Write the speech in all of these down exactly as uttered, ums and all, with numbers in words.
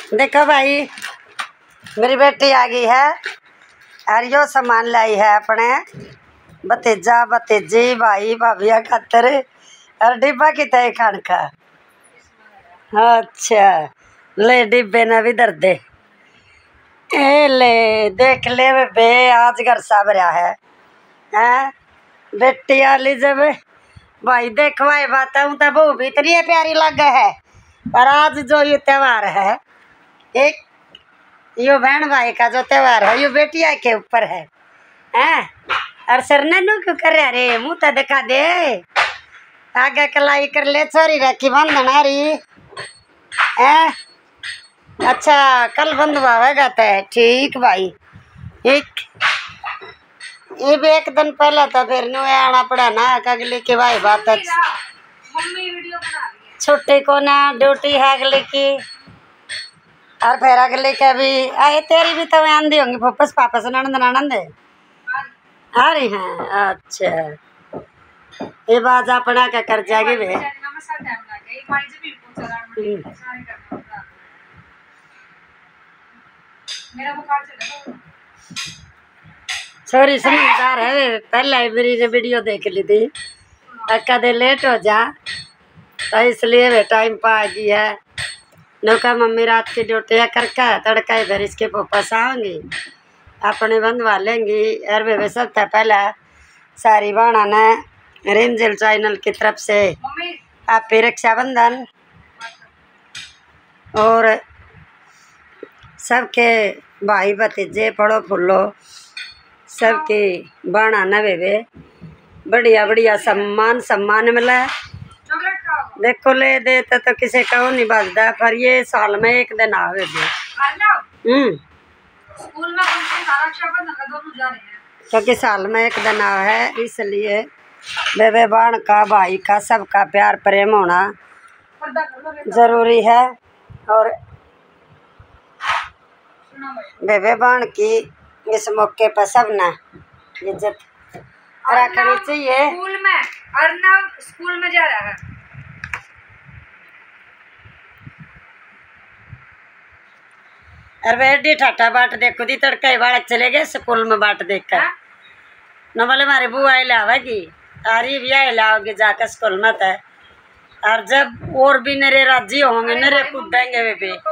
देखो भाई, मेरी बेटी आ गई है और यो सामान लाई है अपने भतीजा भतीजी भाई भाभिया खातर और डिब्बा की तय खान का। अच्छा ले डिब्बे ने भी दर दे। ए ले देख ले बे, आज घर सा भरा है हैं बेटी आली जब भाई देखवाए बताऊं तो वो भी इतनी प्यारी लग है। और आज जो ये त्योहार है, एक यो बहन भाई का जो त्योहार है, यो बेटिया के ऊपर है हैं। और सरने नु क्यों कर रहा रे, मुँह तो दिखा दे, आगे कलाई कर ले छोरी रखी बंधन हरी हैं। अच्छा कल बंधवा होगा तो ठीक भाई। एक ये भी एक दिन पहले तो फिर नु आना पड़ा ना, अगले की भाई बात है छुट्टी को ना ड्यूटी है अगले की। और फिर अगले के भी आए, तेरी भी तो आंधी होंगी फुफस पापस ननंद ननंद आ रही हैं। अच्छा ये बात अपना क्या कर जाएगी वे। सॉरी समझदार है, पहले मेरी ने वीडियो देख ली थी, कदे लेट हो जा तो इसलिए वे टाइम पा गई है। नौका मम्मी रात की ड्यूटियाँ करके तड़का इधर इसके वापस आऊँगी, अपने बंधवा लेंगी। और वे सबसे पहले सारी बाणा ने रेंजल चैनल की तरफ से आपकी रक्षाबंधन और सबके भाई भतीजे पड़ो फुल्लो सबके बाणा न वे बढ़िया बढ़िया सम्मान सम्मान मिला। देखो ले देते तो किसी का नहीं बचता, पर ये साल में एक दिन आवे दे। हम्म स्कूल में दोनों जा रहे हैं क्योंकि साल में एक दिन आवा है, इसलिए बेबे बाण का भाई का सबका प्यार प्रेम होना जरूरी है। और बेबे बाण की इस मौके पर सब ना इज्जत रखनी चाहिए। स्कूल में अर्नव स्कूल में जा रहा है। अरे ठाठा बाट देखो दी तड़का बालक चले गए स्कूल में बाट देख कर न बोले हमारे बुआ लावेगी आरी भी आई लाओगी जाकर स्कूल में तय। और जब और भी नरे राजी होंगे नरे कूदेंगे वे भी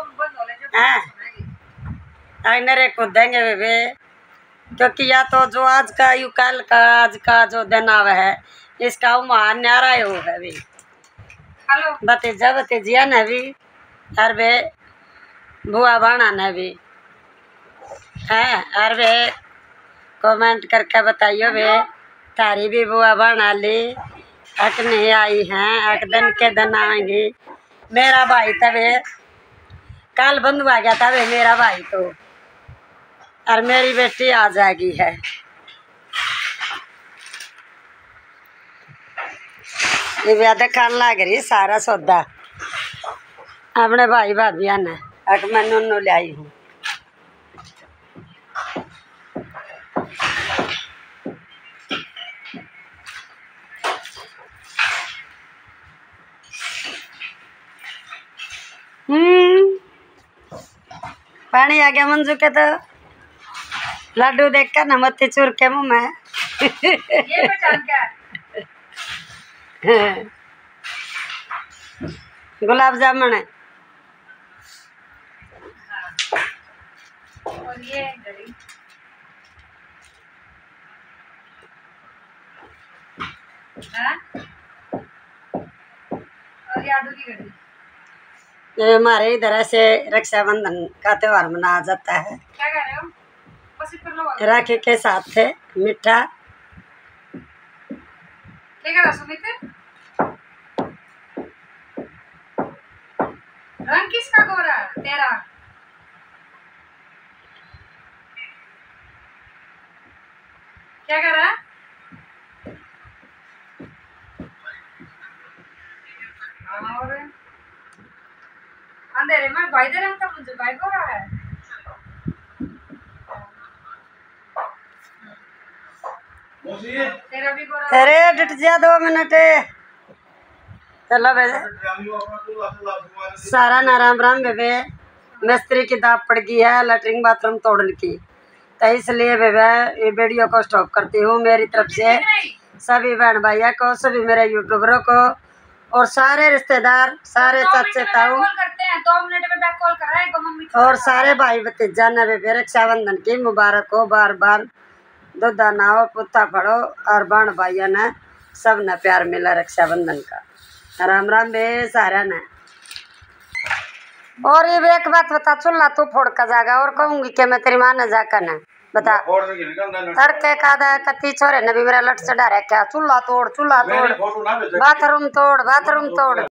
हैं नरे कूदेंगे वे भी, क्योंकि या तो जो आज का यू कल का आज का जो दिन आवा है इसका उमान न्यारा हो है भी भतीजा भतीजिया ने भी और वे बुआ बाणा ने भी है। और वे कमेंट करके बताइयो वे तारी भी बुआ बाणा ली अक नहीं आई हैं, अक दिन के दिन आएंगी। मेरा भाई तवे कल बंधुआ गया था वे मेरा भाई तो, और मेरी बेटी आ जाएगी है। ये ब्याह खान लग रही सारा सौदा अपने भाई भाभिया ने अक मैं नूनू लाई हूँ। हम्म पानी आ गया मंजू के तो लड्डू देख कर नमत्ती चूर के मुँह में ये पहचान क्या गुलाब जामुन है और ये घड़ी हाँ? और ये आलू की घड़ी। ये हमारे इधर से रक्षाबंधन का त्योहार मनाया जाता है। क्या कर रहे हो? बस इतना लो। राखी के साथ है मीठा। क्या कर रहा सुमित? रंग किसका गोरा तेरा? क्या कर रहा? और अंधेरे में भाई दे रंग का मुझे भाई गोरा है। तेरा भी गोरा। अरे डट जा दो मिनट चलो बेबे सारा ना राम राम बेबे मिस्त्री की दाप पड़ गई है लैट्रिन बाथरूम तोड़ने की, तो इसलिए मैं ये वीडियो को स्टॉप करती हूँ। मेरी तरफ से सभी बहन भाइयों को, सभी मेरे यूट्यूबरों को और सारे रिश्तेदार, सारे चाचे ताऊ और सारे भाई भतीजा ने भी रक्षाबंधन की मुबारक हो। बार बार दूधा ना हो, पुत्ता पड़ो और बहन भाइयों ने सब ने प्यार मिला रक्षाबंधन का। राम राम बे सारा ने। और ये भी एक बात बता, चूल्हा तू फोड़ का जाएगा और कहूंगी कि मैं तेरी माँ ने जाकर न बता तड़के का कति छोरे ने भी मेरा लट चढ़ा रहा क्या, चूल्हा तोड़ चूल्हा तोड़, बाथरूम तोड़ बाथरूम तोड़।